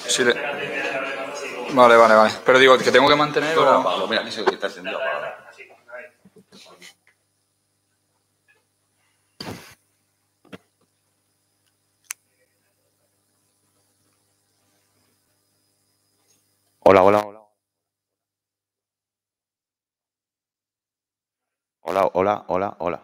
Sí, vale. Pero digo, ¿que tengo que mantener o...? Pablo, mira, que se está encendido. Hola. Hola.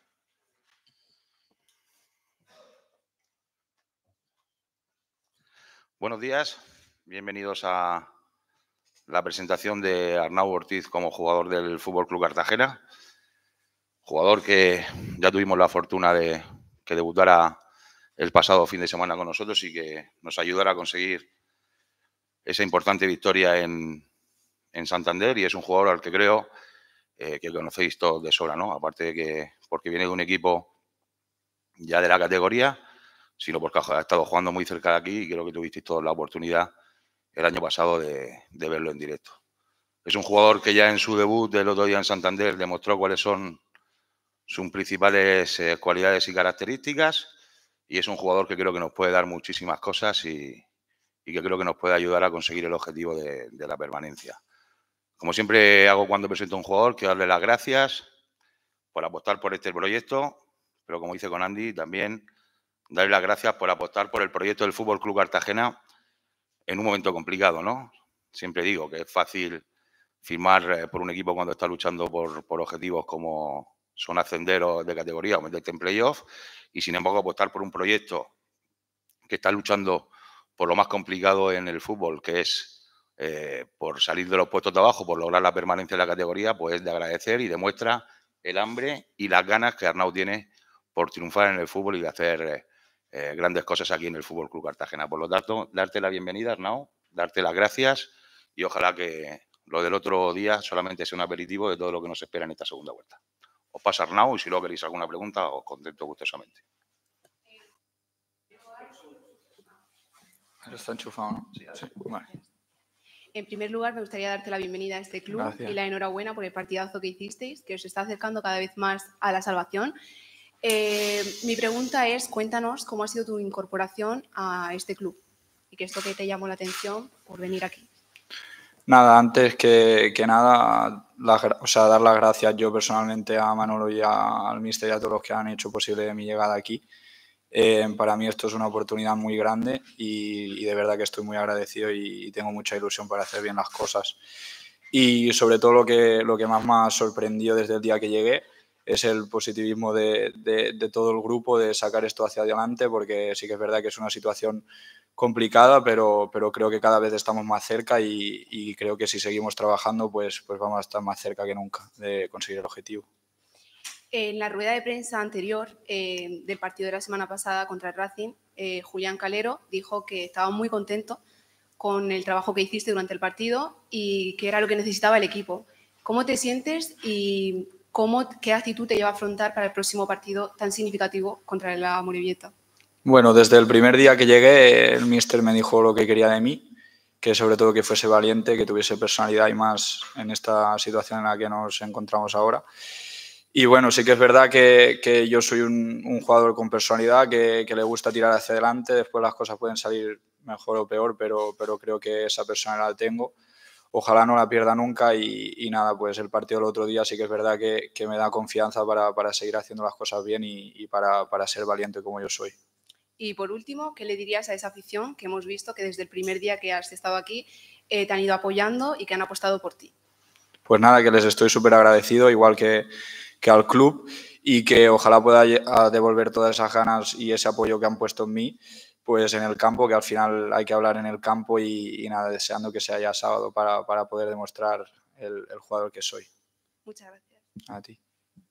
Buenos días, bienvenidos a la presentación de Arnau Ortiz como jugador del Fútbol Club Cartagena. Jugador que ya tuvimos la fortuna de que debutara el pasado fin de semana con nosotros y que nos ayudara a conseguir esa importante victoria en Santander, y es un jugador al que creo que conocéis todos de sobra, ¿no? Aparte de que porque viene de un equipo ya de la categoría, sino porque ha estado jugando muy cerca de aquí y creo que tuvisteis todos la oportunidad el año pasado de verlo en directo. Es un jugador que ya en su debut del otro día en Santander demostró cuáles son sus principales cualidades y características, y es un jugador que creo que nos puede dar muchísimas cosas y que creo que nos puede ayudar a conseguir el objetivo de la permanencia. Como siempre hago cuando presento a un jugador, quiero darle las gracias por apostar por este proyecto, pero como hice con Andy, también darle las gracias por apostar por el proyecto del Fútbol Club Cartagena en un momento complicado, ¿no? Siempre digo que es fácil firmar por un equipo cuando está luchando por objetivos como son ascender de categoría o meterte en playoff, y sin embargo apostar por un proyecto que está luchando por lo más complicado en el fútbol, que es por salir de los puestos de abajo, por lograr la permanencia en la categoría, pues es de agradecer y demuestra el hambre y las ganas que Arnau tiene por triunfar en el fútbol y de hacer grandes cosas aquí en el Fútbol Club Cartagena. Por lo tanto, darte la bienvenida, Arnau, darte las gracias y ojalá que lo del otro día solamente sea un aperitivo de todo lo que nos espera en esta segunda vuelta. Os paso a Arnau y si luego queréis alguna pregunta, os contesto gustosamente. Está enchufado, ¿no? Sí. Vale. En primer lugar, me gustaría darte la bienvenida a este club. Gracias. Y la enhorabuena por el partidazo que hicisteis, que os está acercando cada vez más a la salvación. Mi pregunta es, cuéntanos cómo ha sido tu incorporación a este club y qué es lo que te llamó la atención por venir aquí. Nada, antes que nada, dar las gracias yo personalmente a Manolo y al míster y a todos los que han hecho posible mi llegada aquí. Para mí esto es una oportunidad muy grande y de verdad que estoy muy agradecido y tengo mucha ilusión para hacer bien las cosas. Y sobre todo lo que más me ha sorprendido desde el día que llegué es el positivismo de todo el grupo, de sacar esto hacia adelante, porque sí que es verdad que es una situación complicada, pero creo que cada vez estamos más cerca y creo que si seguimos trabajando pues vamos a estar más cerca que nunca de conseguir el objetivo. En la rueda de prensa anterior del partido de la semana pasada contra el Racing, Julián Calero dijo que estaba muy contento con el trabajo que hiciste durante el partido y que era lo que necesitaba el equipo. ¿Cómo te sientes y qué actitud te lleva a afrontar para el próximo partido tan significativo contra la Amorebieta? Bueno, desde el primer día que llegué, el míster me dijo lo que quería de mí, que sobre todo que fuese valiente, que tuviese personalidad y más en esta situación en la que nos encontramos ahora. Y bueno, sí que es verdad que yo soy un jugador con personalidad, que le gusta tirar hacia adelante, después las cosas pueden salir mejor o peor, pero creo que esa personalidad la tengo. Ojalá no la pierda nunca y nada, pues el partido del otro día sí que es verdad que me da confianza para seguir haciendo las cosas bien y para ser valiente como yo soy. Y por último, ¿qué le dirías a esa afición que hemos visto que desde el primer día que has estado aquí te han ido apoyando y que han apostado por ti? Pues nada, que les estoy súper agradecido, igual que al club, y que ojalá pueda devolver todas esas ganas y ese apoyo que han puesto en mí, pues en el campo, que al final hay que hablar en el campo y nada, deseando que sea ya sábado para poder demostrar el jugador que soy. Muchas gracias. A ti.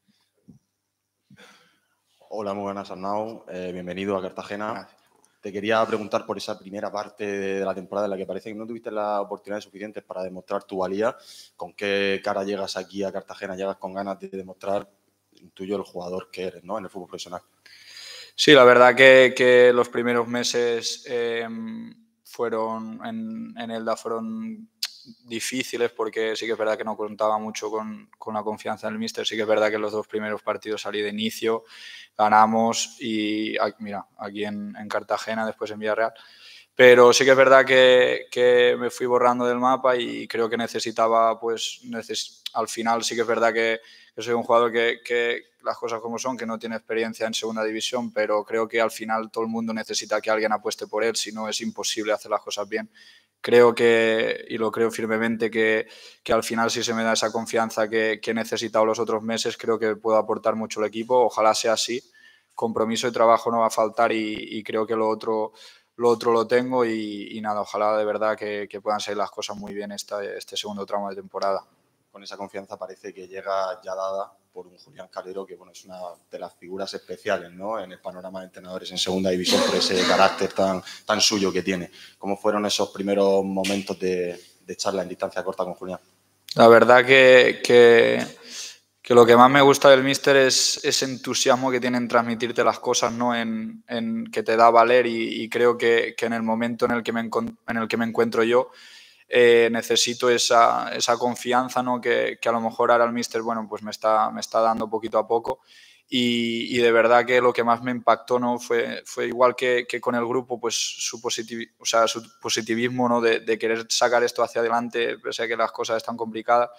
Hola, muy buenas, Arnau. Bienvenido a Cartagena. Gracias. Te quería preguntar por esa primera parte de la temporada en la que parece que no tuviste las oportunidades suficientes para demostrar tu valía. ¿Con qué cara llegas aquí a Cartagena? ¿Llegas con ganas de demostrar tuyo el jugador que eres, ¿no?, en el fútbol profesional? Sí, la verdad que los primeros meses fueron en Elda fueron difíciles porque sí que es verdad que no contaba mucho con la confianza del míster. Sí que es verdad que los dos primeros partidos salí de inicio, ganamos y mira, aquí en Cartagena, después en Villarreal. Pero sí que es verdad que me fui borrando del mapa y creo que necesitaba, pues, al final sí que es verdad que soy un jugador que las cosas como son, que no tiene experiencia en segunda división, pero creo que al final todo el mundo necesita que alguien apueste por él, si no es imposible hacer las cosas bien. Creo que, y lo creo firmemente, que al final si se me da esa confianza que he necesitado los otros meses, creo que puedo aportar mucho al equipo. Ojalá sea así. Compromiso y trabajo no va a faltar y creo que lo otro lo tengo y nada, ojalá de verdad que puedan salir las cosas muy bien este segundo tramo de temporada. Con esa confianza parece que llega ya dada por un Julián Calero que bueno, es una de las figuras especiales, ¿no?, en el panorama de entrenadores en segunda división por ese carácter tan suyo que tiene. ¿Cómo fueron esos primeros momentos de charla en distancia corta con Julián? La verdad que lo que más me gusta del míster es ese entusiasmo que tiene en transmitirte las cosas, ¿no?, en que te da a valer y creo que en el momento en el que me encuentro yo necesito esa confianza, ¿no?, que a lo mejor ahora el míster, bueno, pues me está dando poquito a poco y de verdad que lo que más me impactó, ¿no?, fue igual que con el grupo, pues su positivismo, ¿no?, de querer sacar esto hacia adelante pese a que las cosas están complicadas.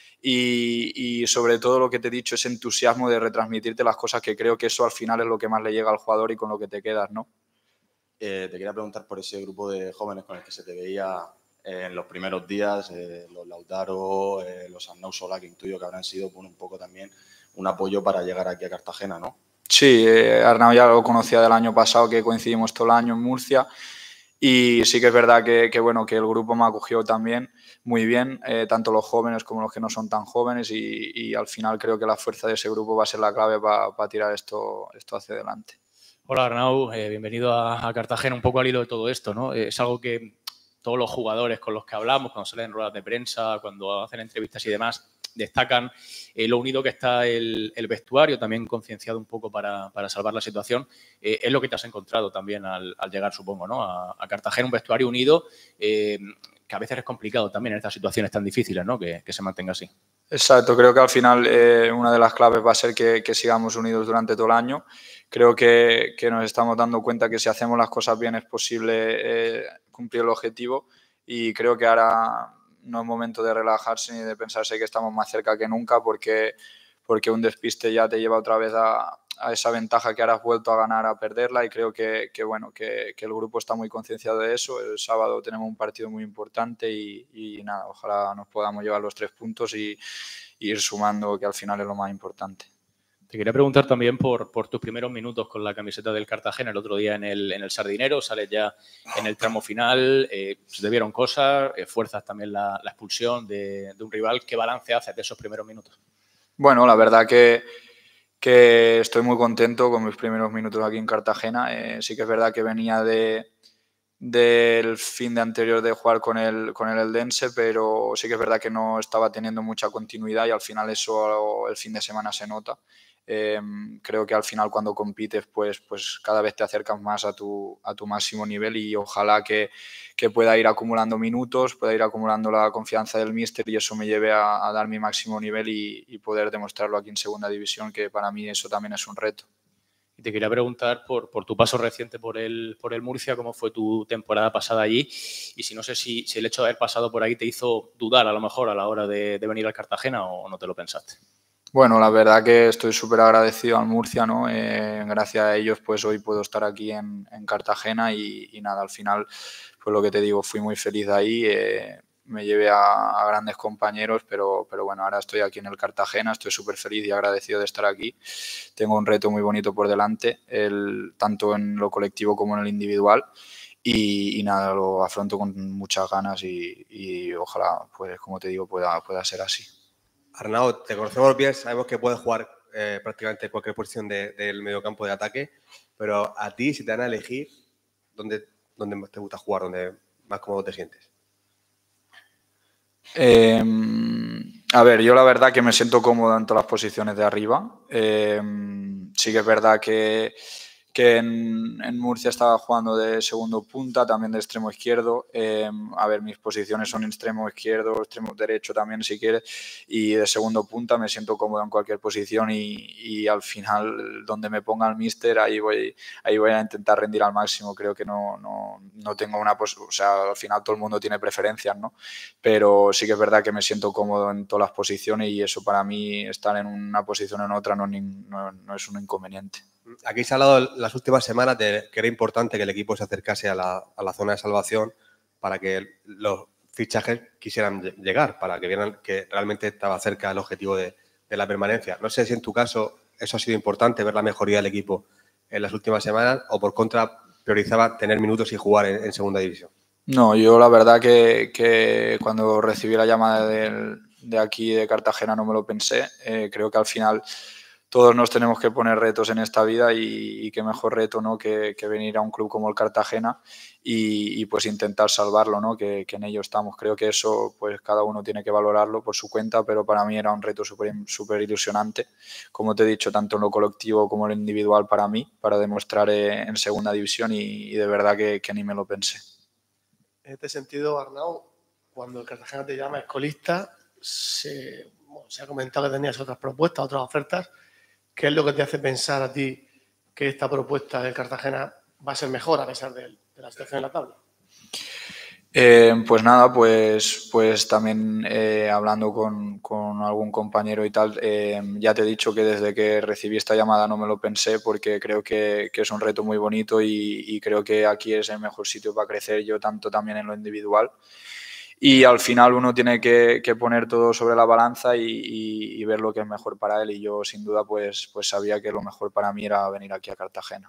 Y sobre todo lo que te he dicho, ese entusiasmo de retransmitirte las cosas, que creo que eso al final es lo que más le llega al jugador y con lo que te quedas, ¿no? Te quería preguntar por ese grupo de jóvenes con el que se te veía en los primeros días, los Lautaro, los Arnau Solà, que intuyo que habrán sido un poco también un apoyo para llegar aquí a Cartagena, ¿no? Sí, Arnau ya lo conocía del año pasado, que coincidimos todo el año en Murcia. Y sí que es verdad que bueno, que el grupo me acogió también muy bien, tanto los jóvenes como los que no son tan jóvenes y al final creo que la fuerza de ese grupo va a ser la clave para tirar esto hacia adelante. Hola Arnau, bienvenido a Cartagena, un poco al hilo de todo esto, ¿no? Es algo que todos los jugadores con los que hablamos, cuando salen en ruedas de prensa, cuando hacen entrevistas y demás, destacan lo unido que está el vestuario, también concienciado un poco para salvar la situación. Es lo que te has encontrado también al llegar, supongo, ¿no?, a Cartagena, un vestuario unido, que a veces es complicado también en estas situaciones tan difíciles, ¿no?, que se mantenga así. Exacto, creo que al final una de las claves va a ser que sigamos unidos durante todo el año. Creo que nos estamos dando cuenta que si hacemos las cosas bien es posible cumplir el objetivo y creo que ahora no es momento de relajarse ni de pensarse que estamos más cerca que nunca porque un despiste ya te lleva otra vez a esa ventaja que ahora has vuelto a ganar a perderla y creo que el grupo está muy concienciado de eso. El sábado tenemos un partido muy importante y nada, ojalá nos podamos llevar los 3 puntos y ir sumando, que al final es lo más importante. Te quería preguntar también por tus primeros minutos con la camiseta del Cartagena el otro día en el Sardinero, sales ya en el tramo final, se te vieron cosas, fuerzas también la expulsión de un rival. ¿Qué balance haces de esos primeros minutos? Bueno, la verdad que estoy muy contento con mis primeros minutos aquí en Cartagena. Sí que es verdad que venía del fin de anterior de jugar con el Eldense, pero sí que es verdad que no estaba teniendo mucha continuidad y al final eso el fin de semana se nota. Creo que al final cuando compites pues cada vez te acercas más a tu máximo nivel y ojalá que pueda ir acumulando minutos, pueda ir acumulando la confianza del míster y eso me lleve a dar mi máximo nivel y poder demostrarlo aquí en segunda división, que para mí eso también es un reto. Y te quería preguntar por tu paso reciente por el Murcia, cómo fue tu temporada pasada allí y si no sé si el hecho de haber pasado por ahí te hizo dudar a lo mejor a la hora de venir al Cartagena o no te lo pensaste. Bueno, la verdad que estoy súper agradecido al Murcia, ¿no? Gracias a ellos pues hoy puedo estar aquí en Cartagena y nada, al final pues lo que te digo, fui muy feliz de ahí, me llevé a grandes compañeros, pero bueno, ahora estoy aquí en el Cartagena, estoy súper feliz y agradecido de estar aquí. Tengo un reto muy bonito por delante, tanto en lo colectivo como en el individual y nada, lo afronto con muchas ganas y ojalá, pues como te digo, pueda ser así. Arnau, te conocemos bien, sabemos que puedes jugar prácticamente cualquier posición del mediocampo de ataque, pero a ti, si te dan a elegir, ¿dónde te gusta jugar? ¿Dónde más cómodo te sientes? A ver, yo la verdad que me siento cómodo en todas las posiciones de arriba. Sí que es verdad que que en Murcia estaba jugando de segundo punta, también de extremo izquierdo. A ver, mis posiciones son extremo izquierdo, extremo derecho también si quieres, y de segundo punta me siento cómodo en cualquier posición y al final donde me ponga el míster ahí voy a intentar rendir al máximo. Creo que no tengo o sea, al final todo el mundo tiene preferencias, ¿no? Pero sí que es verdad que me siento cómodo en todas las posiciones y eso para mí, estar en una posición o en otra no es un inconveniente. Aquí se ha hablado las últimas semanas de que era importante que el equipo se acercase a la zona de salvación para que los fichajes quisieran llegar, para que vieran que realmente estaba cerca el objetivo de la permanencia. No sé si en tu caso eso ha sido importante, ver la mejoría del equipo en las últimas semanas, o por contra priorizaba tener minutos y jugar en segunda división. No, yo la verdad que cuando recibí la llamada de aquí de Cartagena no me lo pensé. Creo que al final todos nos tenemos que poner retos en esta vida y qué mejor reto, ¿no? que venir a un club como el Cartagena y pues intentar salvarlo, ¿no? que en ello estamos. Creo que eso pues cada uno tiene que valorarlo por su cuenta, pero para mí era un reto súper ilusionante, como te he dicho, tanto en lo colectivo como en lo individual para mí, para demostrar en segunda división y de verdad que ni me lo pensé. En este sentido, Arnau, cuando el Cartagena te llama escolista, se ha comentado que tenías otras propuestas, otras ofertas. ¿Qué es lo que te hace pensar a ti que esta propuesta del Cartagena va a ser mejor a pesar de la situación en la tabla? Pues nada, pues también hablando con algún compañero y tal, ya te he dicho que desde que recibí esta llamada no me lo pensé, porque creo que es un reto muy bonito y creo que aquí es el mejor sitio para crecer yo, tanto también en lo individual. Y al final uno tiene que poner todo sobre la balanza y ver lo que es mejor para él, y yo sin duda pues sabía que lo mejor para mí era venir aquí a Cartagena.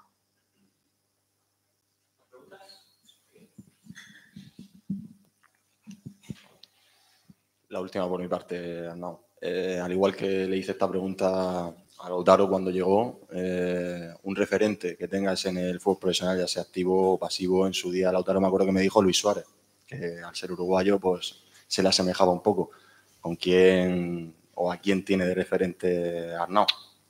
La última por mi parte, Arnau. Al igual que le hice esta pregunta a Lautaro cuando llegó, un referente que tengas en el fútbol profesional, ya sea activo o pasivo, en su día Lautaro me acuerdo que me dijo Luis Suárez, que al ser uruguayo pues se le asemejaba un poco. ¿Con quién o a quién tiene de referente Arnau?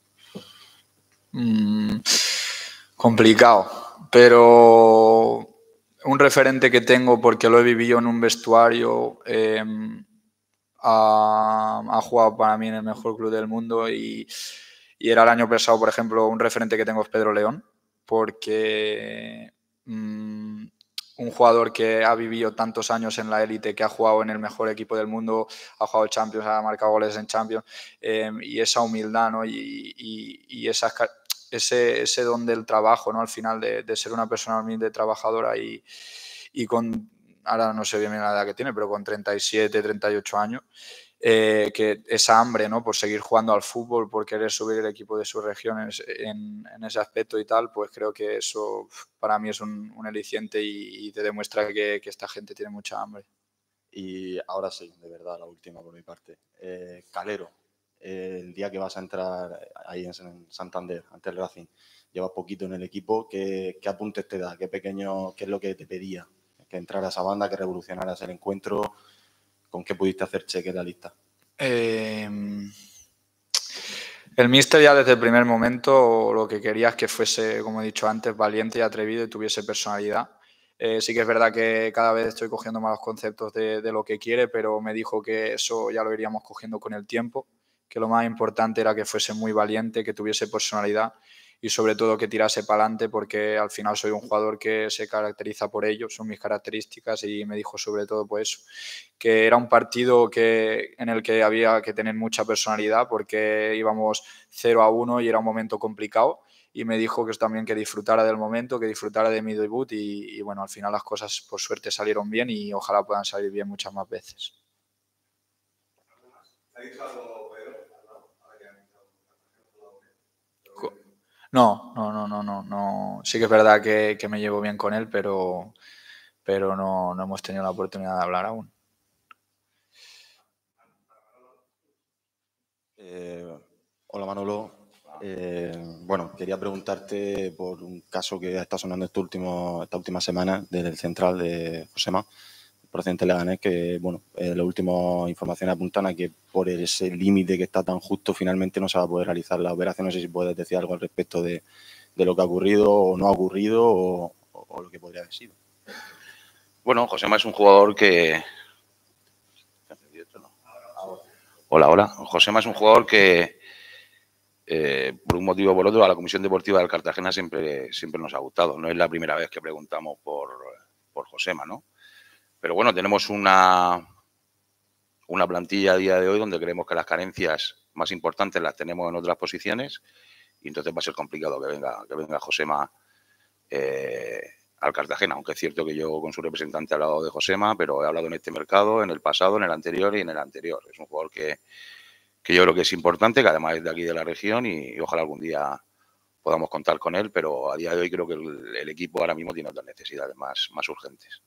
Complicado, pero un referente que tengo porque lo he vivido en un vestuario, ha jugado para mí en el mejor club del mundo y era el año pasado, por ejemplo, un referente que tengo es Pedro León, porque un jugador que ha vivido tantos años en la élite, que ha jugado en el mejor equipo del mundo, ha jugado Champions, ha marcado goles en Champions, y esa humildad, ¿no? y ese don del trabajo, ¿no? Al final de ser una persona humilde, trabajadora y con, ahora no sé bien la edad que tiene, pero con 37, 38 años, que esa hambre, ¿no? Por seguir jugando al fútbol, por querer subir el equipo de sus regiones en ese aspecto y tal, pues creo que eso para mí es un aliciente y te demuestra que esta gente tiene mucha hambre. Y ahora sí, de verdad, la última por mi parte. Calero, el día que vas a entrar ahí en Santander, ante el Racing, llevas poquito en el equipo, ¿qué apuntes te da? ¿Qué es lo que te pedía? Que entraras a banda, que revolucionaras el encuentro. ¿Con qué pudiste hacer cheque de la lista? El míster ya desde el primer momento lo que quería es que fuese, como he dicho antes, valiente y atrevido y tuviese personalidad. Sí que es verdad que cada vez estoy cogiendo más los conceptos de lo que quiere, pero me dijo que eso ya lo iríamos cogiendo con el tiempo, que lo más importante era que fuese muy valiente, que tuviese personalidad y sobre todo que tirase para adelante, porque al final soy un jugador que se caracteriza por ello, son mis características, y me dijo sobre todo pues eso, que era un partido en el que había que tener mucha personalidad porque íbamos 0-1 y era un momento complicado, y me dijo que también que disfrutara del momento, que disfrutara de mi debut y bueno, al final las cosas por suerte salieron bien y ojalá puedan salir bien muchas más veces. No. Sí que es verdad que me llevo bien con él, pero no hemos tenido la oportunidad de hablar aún. Hola Manolo. Bueno, quería preguntarte por un caso que está sonando esta última semana del central de Josema, procedente de Leganés, que bueno, las últimas informaciones apuntan a que por ese límite que está tan justo finalmente no se va a poder realizar la operación. No sé si puedes decir algo al respecto de lo que ha ocurrido o no ha ocurrido o lo que podría haber sido. Bueno, Josema es un jugador que... Hola. Josema es un jugador que, por un motivo o por otro, a la Comisión Deportiva del Cartagena siempre nos ha gustado. No es la primera vez que preguntamos por Josema, ¿no? Pero bueno, tenemos una plantilla a día de hoy donde creemos que las carencias más importantes las tenemos en otras posiciones y entonces va a ser complicado que venga Josema al Cartagena, aunque es cierto que yo con su representante he hablado de Josema, pero he hablado en este mercado, en el pasado, en el anterior y en el anterior. Es un jugador que yo creo que es importante, que además es de aquí de la región y ojalá algún día podamos contar con él, pero a día de hoy creo que el equipo ahora mismo tiene otras necesidades más urgentes.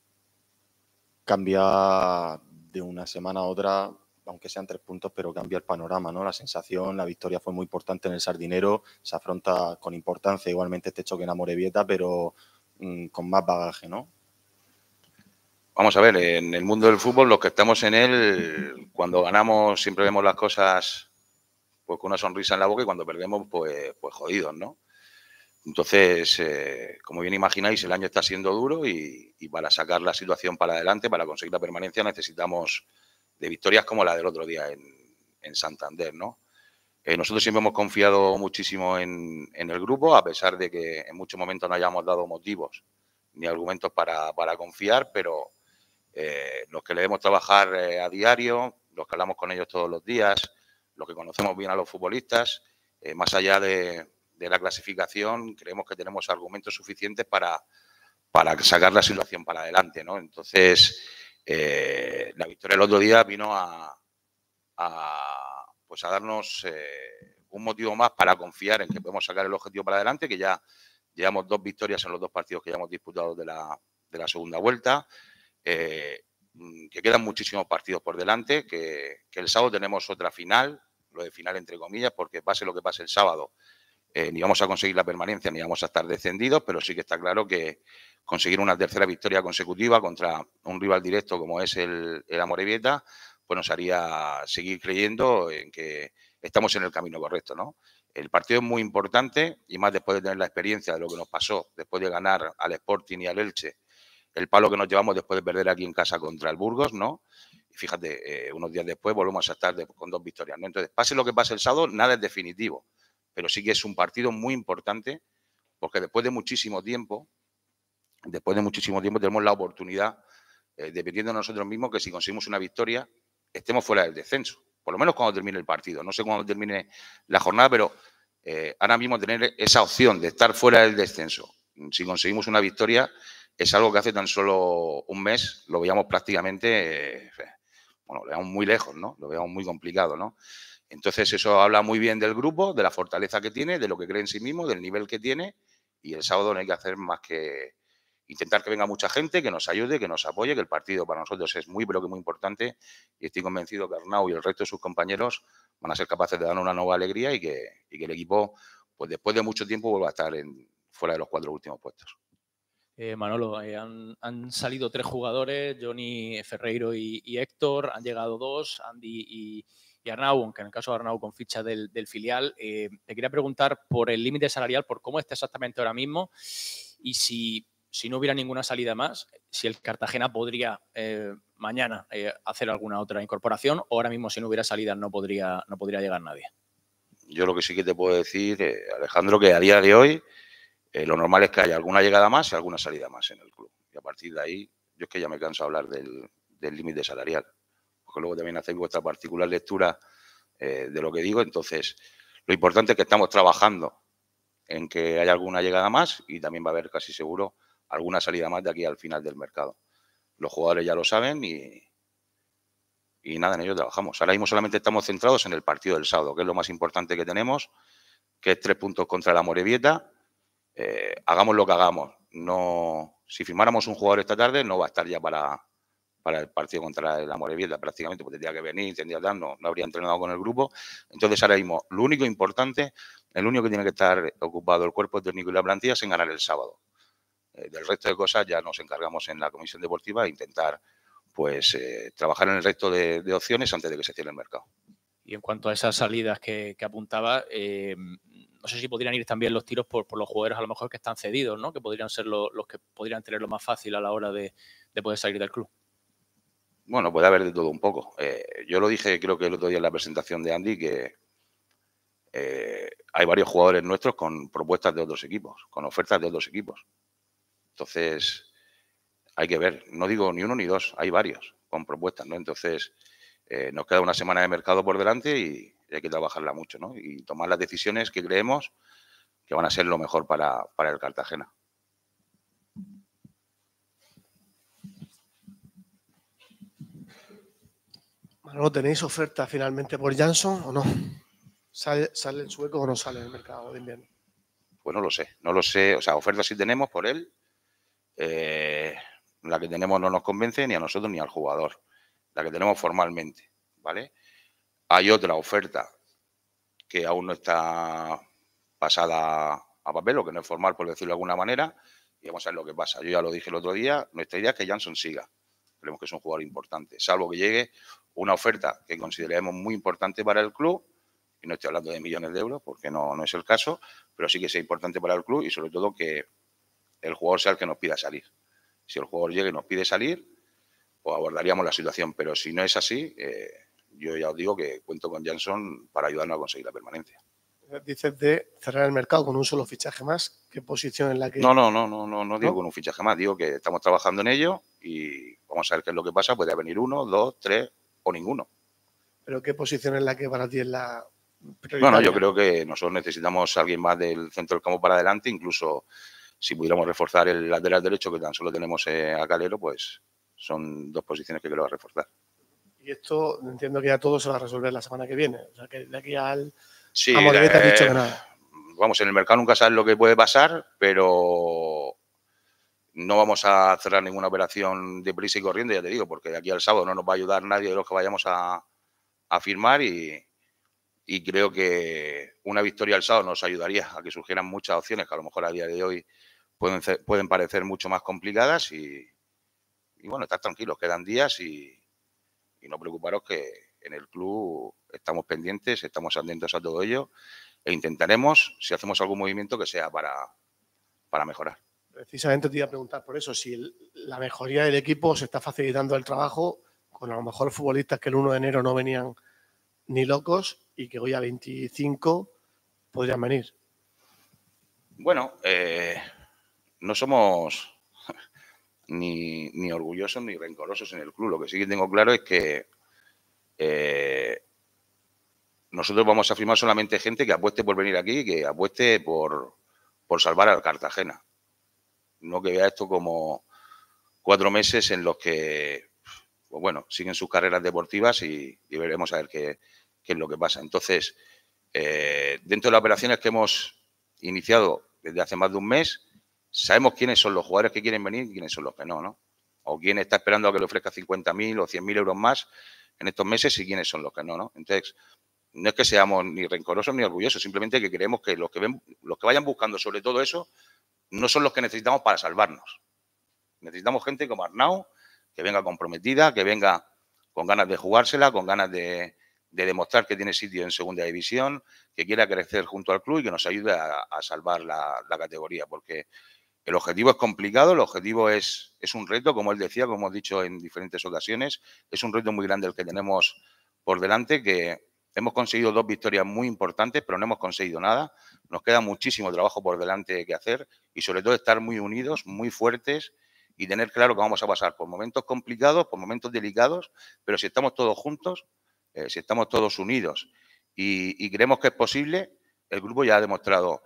Cambia de una semana a otra, aunque sean 3 puntos, pero cambia el panorama, ¿no? La sensación, la victoria fue muy importante en el Sardinero, se afronta con importancia igualmente este choque en Amorebieta, pero con más bagaje, ¿no? Vamos a ver, en el mundo del fútbol, los que estamos en él, cuando ganamos siempre vemos las cosas pues con una sonrisa en la boca y cuando perdemos, pues jodidos, ¿no? Entonces, como bien imagináis, el año está siendo duro y para sacar la situación para adelante, para conseguir la permanencia, necesitamos de victorias como la del otro día en Santander, ¿no? Nosotros siempre hemos confiado muchísimo en el grupo, a pesar de que en muchos momentos no hayamos dado motivos ni argumentos para confiar, pero los que le debemos trabajar a diario, los que hablamos con ellos todos los días, los que conocemos bien a los futbolistas, más allá de la clasificación, creemos que tenemos argumentos suficientes para sacar la situación para adelante, ¿no? Entonces, la victoria el otro día vino a darnos un motivo más para confiar en que podemos sacar el objetivo para adelante, que ya llevamos 2 victorias en los 2 partidos que ya hemos disputado de la segunda vuelta, que quedan muchísimos partidos por delante, que el sábado tenemos otra final, lo de final entre comillas, porque pase lo que pase el sábado, ni vamos a conseguir la permanencia ni vamos a estar descendidos, pero sí que está claro que conseguir una tercera victoria consecutiva contra un rival directo como es el Amorebieta, pues nos haría seguir creyendo en que estamos en el camino correcto, ¿no? El partido es muy importante y más después de tener la experiencia de lo que nos pasó, después de ganar al Sporting y al Elche, el palo que nos llevamos después de perder aquí en casa contra el Burgos, ¿no? Y fíjate, unos días después volvemos a estar con 2 victorias, ¿no? Entonces, pase lo que pase el sábado, nada es definitivo, pero sí que es un partido muy importante porque después de muchísimo tiempo tenemos la oportunidad, dependiendo de nosotros mismos, que si conseguimos una victoria, estemos fuera del descenso. Por lo menos cuando termine el partido. No sé cuándo termine la jornada, pero ahora mismo tener esa opción de estar fuera del descenso, si conseguimos una victoria, es algo que hace tan solo un mes lo veíamos prácticamente, lo veíamos muy lejos, ¿no? Lo veíamos muy complicado, ¿no? Entonces eso habla muy bien del grupo, de la fortaleza que tiene, de lo que cree en sí mismo, del nivel que tiene y el sábado no hay que hacer más que intentar que venga mucha gente, que nos ayude, que nos apoye, que el partido para nosotros es muy, pero que muy importante y estoy convencido que Arnau y el resto de sus compañeros van a ser capaces de dar una nueva alegría y que el equipo, pues después de mucho tiempo, vuelva a estar fuera de los 4 últimos puestos. Manolo, han salido 3 jugadores, Johnny, Ferreiro y Héctor, han llegado 2, Andy y Arnau, aunque en el caso de Arnau con ficha del filial. Te quería preguntar por el límite salarial, por cómo está exactamente ahora mismo y si no hubiera ninguna salida más, si el Cartagena podría mañana hacer alguna otra incorporación o ahora mismo si no hubiera salida no podría llegar nadie. Yo lo que sí que te puedo decir, Alejandro, que a día de hoy lo normal es que haya alguna llegada más y alguna salida más en el club. Y a partir de ahí, yo es que ya me canso de hablar del límite salarial, porque luego también hacéis vuestra particular lectura de lo que digo. Entonces, lo importante es que estamos trabajando en que haya alguna llegada más y también va a haber casi seguro alguna salida más de aquí al final del mercado. Los jugadores ya lo saben y nada, en ello trabajamos. Ahora mismo solamente estamos centrados en el partido del sábado, que es lo más importante que tenemos, que es 3 puntos contra la Amorebieta. Hagamos lo que hagamos. No, si firmáramos un jugador esta tarde, no va a estar ya para el partido contra el Amorebieta prácticamente, porque tendría que venir, no habría entrenado con el grupo. Entonces, ahora mismo, lo único importante, el único que tiene que estar ocupado el cuerpo técnico y la plantilla es en ganar el sábado. Del resto de cosas ya nos encargamos en la comisión deportiva de intentar trabajar en el resto de opciones antes de que se cierre el mercado. Y en cuanto a esas salidas que apuntaba, no sé si podrían ir también los tiros por los jugadores a lo mejor que están cedidos, ¿no? Que podrían ser los que podrían tenerlo más fácil a la hora de poder salir del club. Bueno, puede haber de todo un poco. Yo lo dije, creo que el otro día en la presentación de Andy, que hay varios jugadores nuestros con propuestas de otros equipos, con ofertas de otros equipos. Entonces, hay que ver. No digo ni uno ni dos, hay varios con propuestas, ¿no? Entonces, nos queda una semana de mercado por delante y hay que trabajarla mucho, ¿no? Y tomar las decisiones que creemos que van a ser lo mejor para el Cartagena. Manolo, ¿tenéis oferta finalmente por Jansson o no? ¿Sale el sueco o no sale en el mercado de invierno? Pues no lo sé. O sea, ofertas sí tenemos por él. La que tenemos no nos convence ni a nosotros ni al jugador. La que tenemos formalmente, ¿vale? Hay otra oferta que aún no está pasada a papel o que no es formal, por decirlo de alguna manera, y vamos a ver lo que pasa. Yo ya lo dije el otro día, nuestra idea es que Jansson siga. Creemos que es un jugador importante, salvo que llegue una oferta que consideremos muy importante para el club, y no estoy hablando de millones de euros porque no es el caso, pero sí que sea importante para el club y sobre todo que el jugador sea el que nos pida salir. Si el jugador llega y nos pide salir, pues abordaríamos la situación, pero si no es así, yo ya os digo que cuento con Jansson para ayudarnos a conseguir la permanencia. Dices de cerrar el mercado con un solo fichaje más. ¿Qué posición en la que...? No digo con un fichaje más, digo que estamos trabajando en ello y vamos a ver qué es lo que pasa. Puede venir 1, 2, 3 o ninguno. ¿Pero qué posición es la que para ti es la prioritaria? Bueno, yo creo que nosotros necesitamos a alguien más del centro del campo para adelante, incluso si pudiéramos reforzar el lateral derecho, que tan solo tenemos a Calero, pues son 2 posiciones que quiero reforzar. Y esto entiendo que ya todo se va a resolver la semana que viene. O sea, que de aquí al... Sí, a Morevieta has dicho que nada. Vamos, en el mercado nunca sabes lo que puede pasar, pero no vamos a cerrar ninguna operación deprisa y corriendo, ya te digo, porque de aquí al sábado no nos va a ayudar nadie de los que vayamos a firmar y creo que una victoria el sábado nos ayudaría a que surgieran muchas opciones que a lo mejor a día de hoy pueden parecer mucho más complicadas y bueno, estar tranquilos, quedan días y no preocuparos que en el club estamos pendientes, estamos atentos a todo ello e intentaremos, si hacemos algún movimiento, que sea para mejorar. Precisamente te iba a preguntar por eso, si la mejoría del equipo se está facilitando el trabajo con a lo mejor futbolistas que el 1 de enero no venían ni locos y que hoy a 25 podrían venir. Bueno, no somos ni orgullosos ni rencorosos en el club. Lo que sí que tengo claro es que nosotros vamos a firmar solamente gente que apueste por venir aquí, que apueste por salvar al Cartagena. No que vea esto como 4 meses en los que, pues bueno, siguen sus carreras deportivas y veremos a ver qué es lo que pasa. Entonces, dentro de las operaciones que hemos iniciado desde hace más de un mes, sabemos quiénes son los jugadores que quieren venir y quiénes son los que no. O quién está esperando a que le ofrezca 50.000 o 100.000 euros más en estos meses y quiénes son los que no. Entonces, no es que seamos ni rencorosos ni orgullosos, simplemente que creemos que los que vayan buscando sobre todo eso no son los que necesitamos para salvarnos. Necesitamos gente como Arnau, que venga comprometida, que venga con ganas de jugársela, con ganas de demostrar que tiene sitio en segunda división, que quiera crecer junto al club y que nos ayude a salvar la categoría, porque el objetivo es complicado, el objetivo es un reto, como él decía, como hemos dicho en diferentes ocasiones, es un reto muy grande el que tenemos por delante, que hemos conseguido 2 victorias muy importantes, pero no hemos conseguido nada. Nos queda muchísimo trabajo por delante que hacer y sobre todo estar muy unidos, muy fuertes y tener claro que vamos a pasar por momentos complicados, por momentos delicados, pero si estamos todos juntos, si estamos todos unidos y creemos que es posible, el grupo ya ha demostrado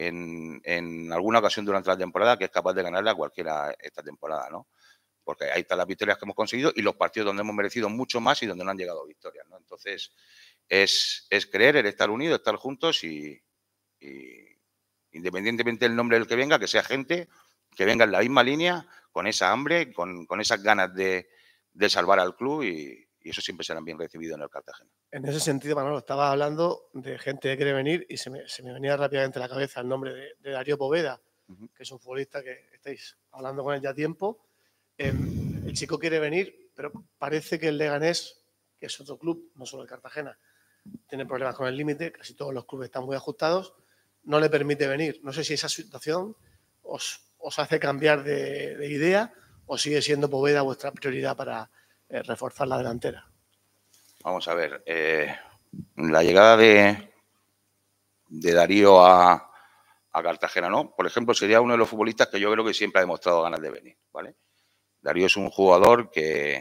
en alguna ocasión durante la temporada que es capaz de ganarle a cualquiera esta temporada, ¿no? Porque ahí están las victorias que hemos conseguido y los partidos donde hemos merecido mucho más y donde no han llegado victorias, ¿no? Entonces, es creer, el estar unidos, estar juntos y independientemente del nombre del que venga, que sea gente que venga en la misma línea, con esa hambre, con esas ganas de salvar al club y eso siempre será bien recibido en el Cartagena. En ese sentido, Manolo, estaba hablando de gente que quiere venir y se me venía rápidamente a la cabeza el nombre de Darío Poveda, que es un futbolista que estáis hablando con él ya a tiempo. El chico quiere venir, pero parece que el Leganés, que es otro club, no solo el Cartagena, tiene problemas con el límite, casi todos los clubes están muy ajustados. no le permite venir. No sé si esa situación os hace cambiar de idea o sigue siendo Poveda vuestra prioridad para reforzar la delantera. Vamos a ver, la llegada de Darío a Cartagena, ¿no? Por ejemplo, sería uno de los futbolistas que yo creo que siempre ha demostrado ganas de venir, ¿vale? Darío es un jugador que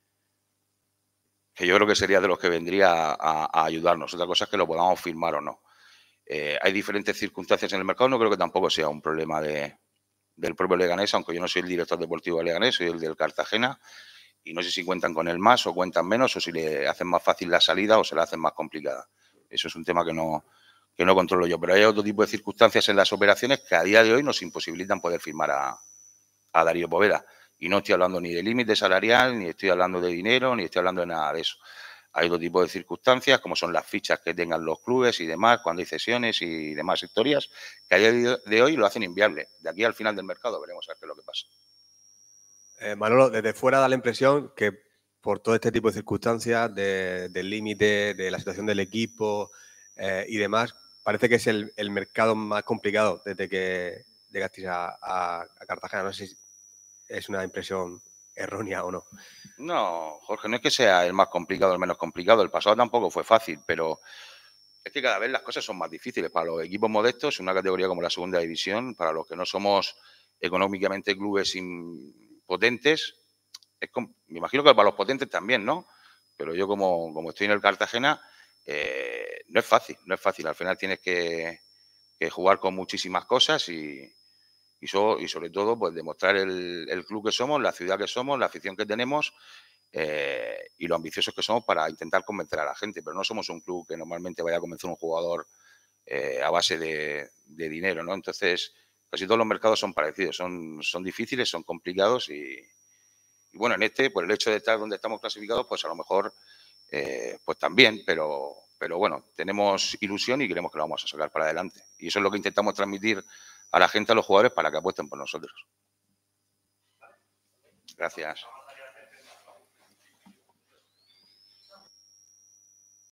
yo creo que sería de los que vendría a ayudarnos. Otra cosa es que lo podamos firmar o no. Hay diferentes circunstancias en el mercado, no creo que tampoco sea un problema del propio Leganés, aunque yo no soy el director deportivo de Leganés, soy el del Cartagena, y no sé si cuentan con él más o cuentan menos, o si le hacen más fácil la salida o se la hacen más complicada. Eso es un tema que no controlo yo, pero hay otro tipo de circunstancias en las operaciones que a día de hoy nos imposibilitan poder firmar a Darío Poveda. Y no estoy hablando ni de límite salarial, ni estoy hablando de dinero, ni estoy hablando de nada de eso. Hay otro tipo de circunstancias, como son las fichas que tengan los clubes y demás, cuando hay cesiones y demás historias, que a día de hoy lo hacen inviable. De aquí al final del mercado veremos a ver qué es lo que pasa. Manolo, desde fuera da la impresión que por todo este tipo de circunstancias, del límite, de la situación del equipo y demás, parece que es el mercado más complicado desde que llegasteis a Cartagena. No sé si es una impresión errónea o no. No, Jorge, no es que sea el más complicado o el menos complicado. El pasado tampoco fue fácil, pero es que cada vez las cosas son más difíciles. Para los equipos modestos, en una categoría como la segunda división, para los que no somos económicamente clubes potentes, me imagino que para los potentes también, ¿no? Pero yo como estoy en el Cartagena, no es fácil, no es fácil. Al final tienes que jugar con muchísimas cosas y sobre todo pues demostrar el club que somos, la ciudad que somos, la afición que tenemos y lo ambiciosos que somos para intentar convencer a la gente. Pero no somos un club que normalmente vaya a convencer a un jugador a base de dinero, ¿no? Entonces, casi todos los mercados son parecidos, son difíciles, son complicados y bueno, en este, por el hecho de estar donde estamos clasificados, pues a lo mejor pues también, pero bueno, tenemos ilusión y creemos que lo vamos a sacar para adelante. Y eso es lo que intentamos transmitir a la gente, a los jugadores, para que apuesten por nosotros. Gracias.